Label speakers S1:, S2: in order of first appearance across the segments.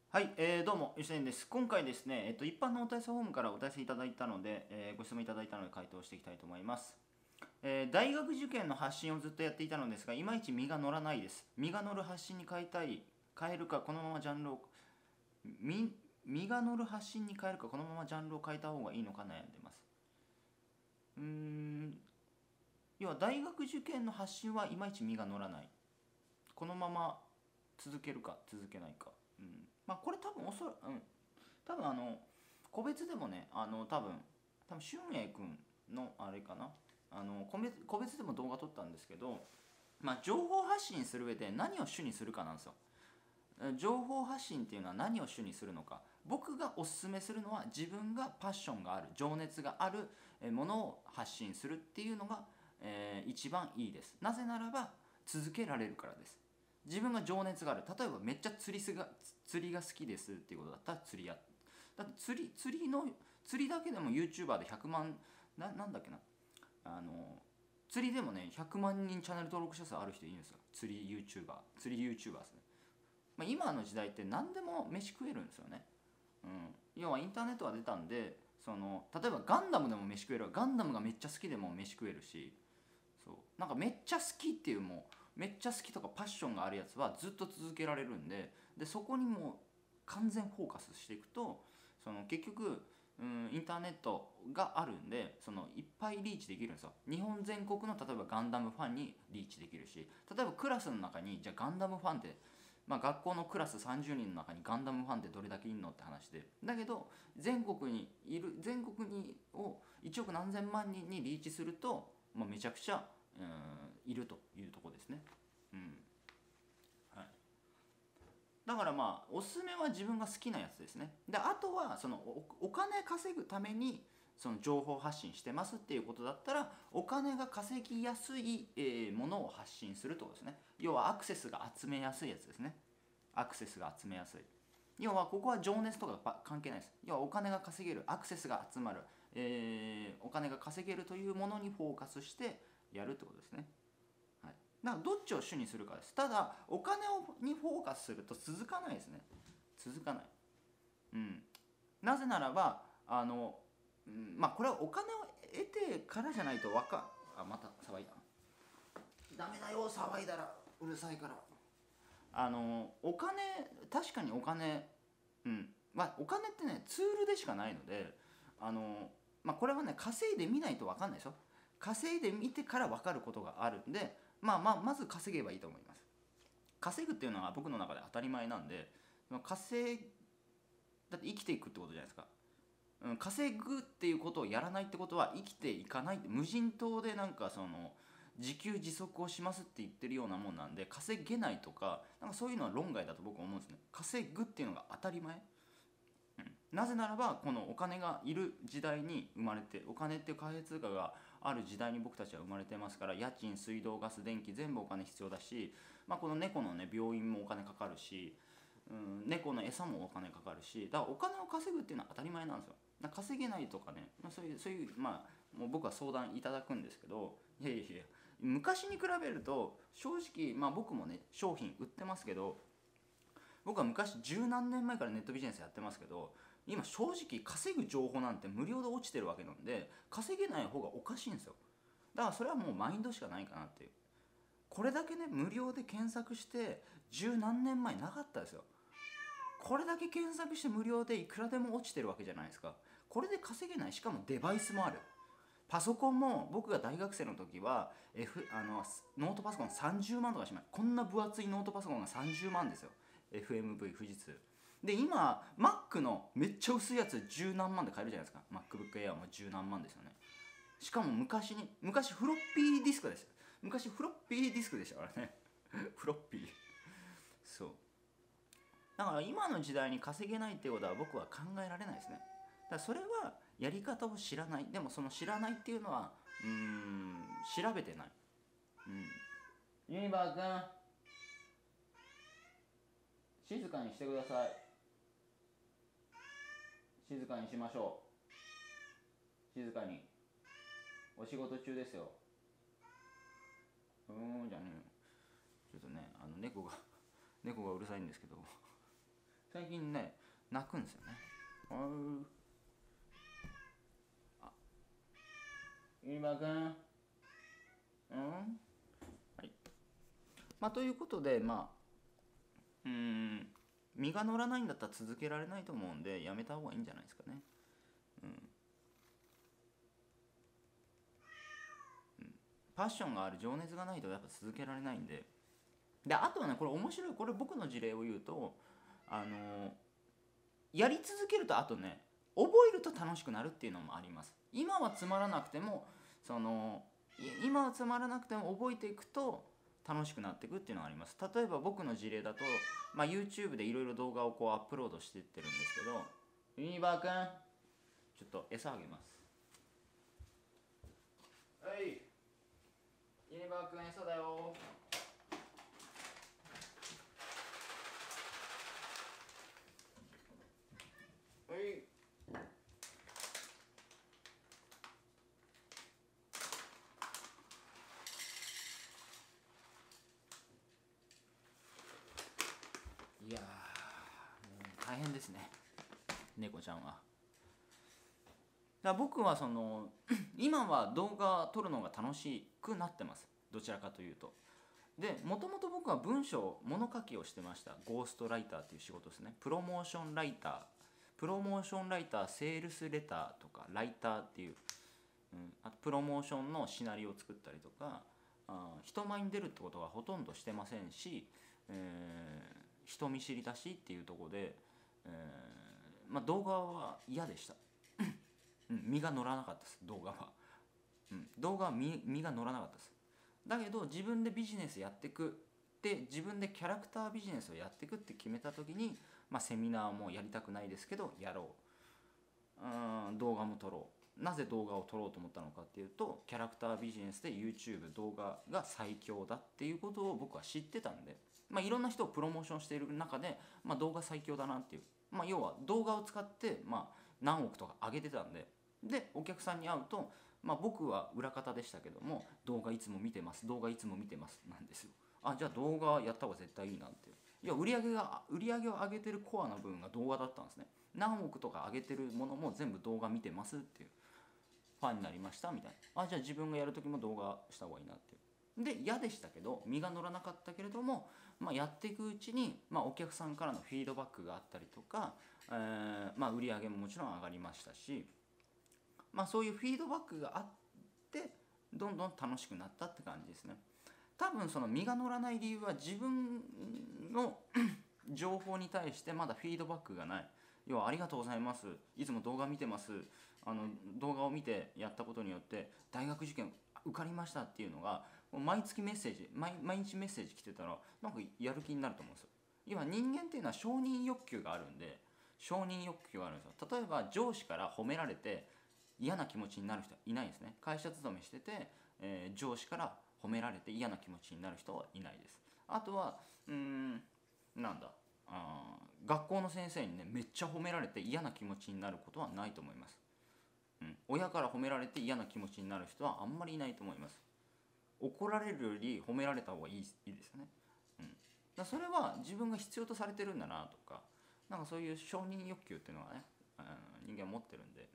S1: はい、どうも、吉田です。今回ですね、一般のお問い合わせフォームからお問い合わせいただいたので、ご質問いただいたので回答していきたいと思います。大学受験の発信をずっとやっていたのですが、いまいち身が乗らないです。身が乗る発信に変えたい、変えるか、このままジャンルを、身身が乗る発信に変えるか、このままジャンルを変えた方がいいのか悩んでます。うーん、要は大学受験の発信はいまいち身が乗らない。このまま続けるか、続けないか。まあ、これ多分おそらく、多分個別でもね、多分俊英君のあれかな、個別でも動画撮ったんですけど、まあ、情報発信する上で何を主にするかなんですよ。情報発信っていうのは何を主にするのか。僕がおすすめするのは、自分がパッションがある、情熱があるものを発信するっていうのが、一番いいです。なぜならば続けられるからです。自分が情熱がある、例えばめっちゃ釣りが好きですっていうことだったら釣りや、だって釣りだけでも YouTuber で100万、なんだっけな、あの釣りでもね100万人チャンネル登録者数ある人いるんですよ。釣り YouTuber ですね。まあ、今の時代って何でも飯食えるんですよね。要はインターネットが出たんで、例えばガンダムでも飯食える、ガンダムがめっちゃ好きでも飯食えるし、そうなんかめっちゃ好きっていうもうめっちゃ好きとかパッションがあるやつはずっと続けられるんで、そこにもう完全フォーカスしていくと、結局インターネットがあるんで、いっぱいリーチできるんですよ。日本全国の例えばガンダムファンにリーチできるし、例えばクラスの中にじゃあガンダムファンって、まあ、学校のクラス30人の中にガンダムファンってどれだけいるのって話で、だけど全国を1億何千万人にリーチすると、まあ、めちゃくちゃいるというところですね。はい、だからまあおすすめは自分が好きなやつですね。であとはお金稼ぐためにその情報発信してますっていうことだったら、お金が稼ぎやすいものを発信するってことですね。要はアクセスが集めやすいやつですね。アクセスが集めやすい。要はここは情熱とか関係ないです。要はお金が稼げる、アクセスが集まる、お金が稼げるというものにフォーカスしてやるってことですね。はい、だからどっちを主にするかです。ただお金にフォーカスすると続かないですね。続かない。なぜならばまあこれはお金を得てからじゃないとまた騒いだ。ダメだよ騒いだら、うるさいから。お金、確かにお金、まあお金ってねツールでしかないので、まあこれはね稼いでみないと分かんないですよ。稼いでみてから分かることがあるんで、まず稼げばいいと思います。稼ぐっていうのは僕の中で当たり前なんで、だって生きていくってことじゃないですか。稼ぐっていうことをやらないってことは生きていかないって、無人島でなんか自給自足をしますって言ってるようなもんなんで、稼げないとかなんかそういうのは論外だと僕は思うんですね。稼ぐっていうのが当たり前。なぜならばこのお金がいる時代に生まれて、お金っていう貨幣通貨がある時代に僕たちは生まれてますから、家賃水道ガス電気全部お金必要だし、まあ、この猫のね病院もお金かかるし、猫の餌もお金かかるし、だからお金を稼ぐっていうのは当たり前なんですよ。だから稼げないとかね、そういうまあもう僕は相談いただくんですけど、いやいやいや、昔に比べると正直、まあ僕もね商品売ってますけど、僕は昔十何年前からネットビジネスやってますけど、今正直稼ぐ情報なんて無料で落ちてるわけなんで、稼げない方がおかしいんですよ。だからそれはもうマインドしかないかなっていう。これだけね無料で検索して十何年前なかったですよ。これだけ検索して無料でいくらでも落ちてるわけじゃないですか。これで稼げない、しかもデバイスもある。パソコンも僕が大学生の時は、ノートパソコン30万とかします。こんな分厚いノートパソコンが30万ですよ。 FMV 富士通で、今 Mac のめっちゃ薄いやつ十何万で買えるじゃないですか。 MacBook Air も十何万ですよね。しかも昔フロッピーディスクです。昔フロッピーディスクでしたからね。フロッピー。そうだから今の時代に稼げないっていうことは僕は考えられないですね。だからそれはやり方を知らない。でもその知らないっていうのは調べてない。ユニバー君、静かにしてください。静かにしましょう。静かに。お仕事中ですよ。じゃねえよ。ちょっとね猫がうるさいんですけど。 最近ね泣くんですよね。あ、ゆりばくん、はい。ということで、身が乗らないんだったら続けられないと思うんで、やめた方がいいんじゃないですかね。パッションがある、情熱がないとやっぱ続けられないんで。で、あとはね、これ面白い、これ僕の事例を言うと、やり続けると、あとね、覚えると楽しくなるっていうのもあります。今はつまらなくても、今はつまらなくても覚えていくと楽しくなっていくっていうのがあります。例えば僕の事例だと、YouTube でいろいろ動画をこうアップロードしていってるんですけど、ユニバーくん、ちょっと餌あげます。はい、ユニバーくん餌だよ。はい。いやー、大変ですね、猫ちゃんは。だから僕は今は動画撮るのが楽しくなってます、どちらかというと。で、もともと僕は物書きをしてました。ゴーストライターっていう仕事ですね。プロモーションライター、セールスレターとかライターっていう、あとプロモーションのシナリオを作ったりとか、人前に出るってことはほとんどしてませんし、人見知りだしっていうところで、動画は嫌でした。身が乗らなかったです、動画は。動画は身が乗らなかったです。だけど自分でビジネスやっていくで、自分でキャラクタービジネスをやっていくって決めた時に、セミナーもやりたくないですけどやろう、動画も撮ろう。なぜ動画を撮ろうと思ったのかっていうと、キャラクタービジネスで YouTube 動画が最強だっていうことを僕は知ってたんで、いろんな人をプロモーションしている中で、動画最強だなっていう、要は動画を使って、何億とか上げてたんで、お客さんに会うと、僕は裏方でしたけども、動画いつも見てますなんですよ。じゃあ動画やった方が絶対いいなって。いや、売り上げを上げてるコアな部分が動画だったんですね。何億とか上げてるものも全部動画見てますっていう、ファンになりましたみたいな。じゃあ自分がやる時も動画した方がいいなっていう。で、嫌でしたけど、身が乗らなかったけれども、やっていくうちに、お客さんからのフィードバックがあったりとか、売り上げももちろん上がりましたし、そういうフィードバックがあってどんどん楽しくなったって感じですね。多分その身が乗らない理由は、自分の情報に対してまだフィードバックがない。要は、ありがとうございます、いつも動画見てます、動画を見てやったことによって大学受験受かりましたっていうのが毎月メッセージ、毎日メッセージ来てたら、なんかやる気になると思うんですよ。要は人間っていうのは承認欲求があるんで、承認欲求があるんですよ。例えば上司から褒められて嫌な気持ちになる人はいないですね。会社勤めしてて、上司から褒められて嫌な気持ちになる人はいないです。あとはなんだ学校の先生にね、めっちゃ褒められて嫌な気持ちになることはないと思います。親から褒められて嫌な気持ちになる人はあんまりいないと思います。怒られるより褒められた方がいいですよね。それは自分が必要とされてるんだなとか、なんかそういう承認欲求っていうのがね、人間持ってるんで、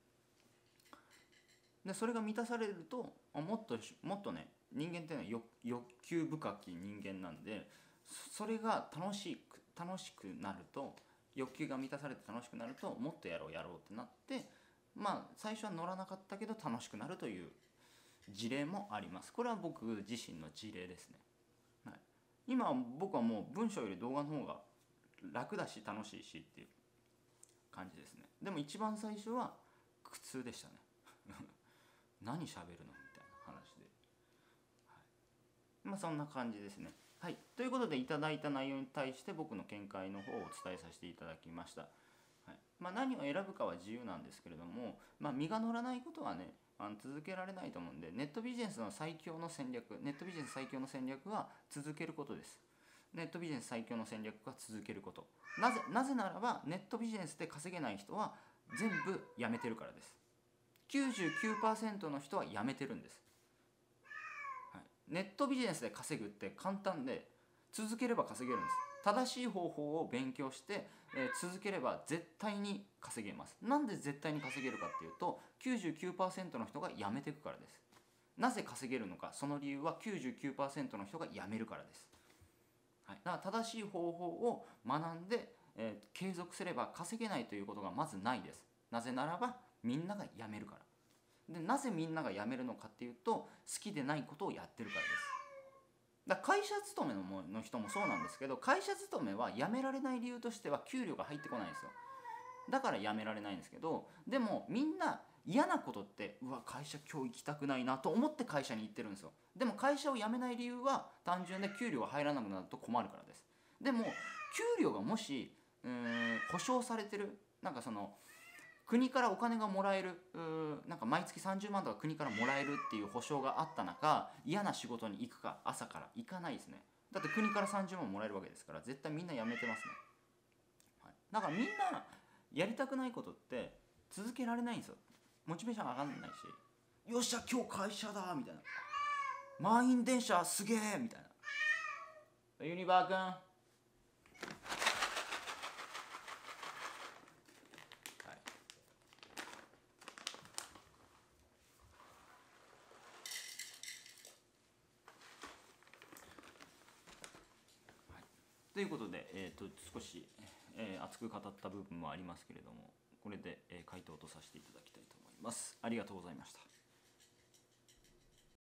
S1: それが満たされると、もっとね、人間っていうのは欲求深き人間なんで、それが楽しくなると、欲求が満たされて楽しくなると、もっとやろうってなって、最初は乗らなかったけど楽しくなるという事例もあります。これは僕自身の事例ですね。今僕はもう文章より動画の方が楽だし楽しいしっていう感じですね。でも一番最初は苦痛でしたね。何喋るのみたいな話で、そんな感じですね。はい、ということで、いただいた内容に対して僕の見解の方をお伝えさせていただきました。何を選ぶかは自由なんですけれども、身が乗らないことはね、続けられないと思うんで、ネットビジネス最強の戦略は続けることです。ネットビジネス最強の戦略は続けること。なぜならば、ネットビジネスで稼げない人は全部やめてるからです。99% の人はやめてるんです。ネットビジネスで稼ぐって簡単で、続ければ稼げるんです。 正しい方法を勉強して、続ければ絶対に稼げます。なんで絶対に稼げるかっていうと、99% の人が辞めていくからです。なぜ稼げるのか、その理由は 99% の人が辞めるからです。はい、だから正しい方法を学んで、継続すれば稼げないということがまずないです。なぜならばみんなが辞めるから。でなぜみんなが辞めるのかっていうと、好きでないことをやってるからです。だから会社勤めの人もそうなんですけど、会社勤めは辞められない理由としては給料が入ってこないんですよ。だから辞められないんですけど、でもみんな嫌なことって、うわ会社今日行きたくないなと思って会社に行ってるんですよ。でも会社を辞めない理由は単純で、給料が入らなくなると困るからです。でも給料がもし保証されてる、なんかその国からお金がもらえる、なんか毎月30万とか国からもらえるっていう保証があった中、嫌な仕事に行くか、朝から行かないですね。だって国から30万もらえるわけですから、絶対みんな辞めてますね。はい、だからみんなやりたくないことって続けられないんですよ。モチベーション上がんないし、よっしゃ今日会社だみたいな、満員電車すげえみたいな。ユニバー君、はいということで、少し、熱く語った部分もありますけれども、これで、回答とさせていただきたいと思います。ありがとうございました。